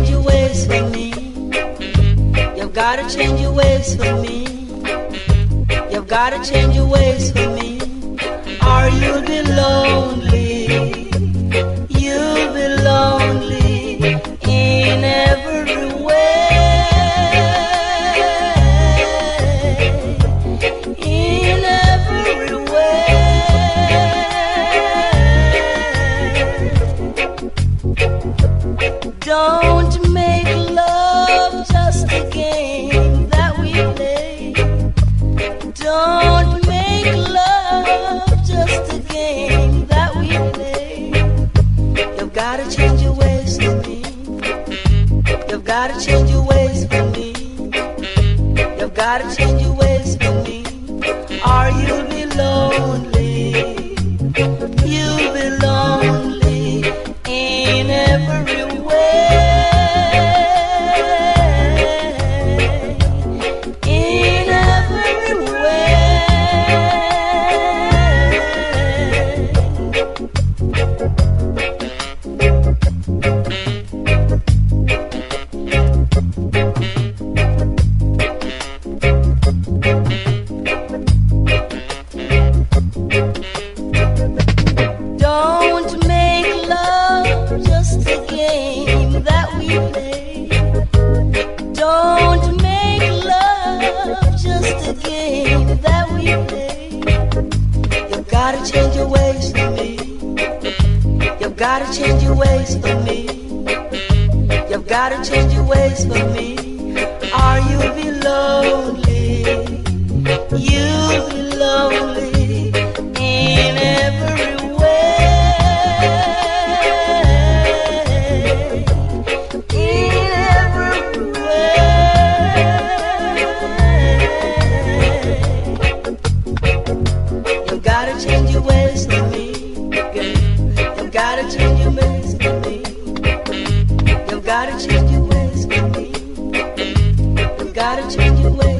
your ways for me. You've gotta change your ways for me. You've gotta change your ways for me, or you'll be lonely. You'll be lonely in every way. In every way. Don't make love just a game that we play. Don't make love just a game that we play. You've gotta change your ways for me. You've gotta change your ways for me. You've gotta change your ways for me, or you'll be lonely. You'll be lonely in every way. In every Don't make love just a game that we play. Don't make love just a game that we play. You've gotta change your ways for me. You've gotta change your ways for me. You've gotta change your ways for me, or you'll be lonely. You'll be lonely in every change your ways for me. You've gotta change your ways for me. You've gotta change your ways for me. You've gotta change your ways.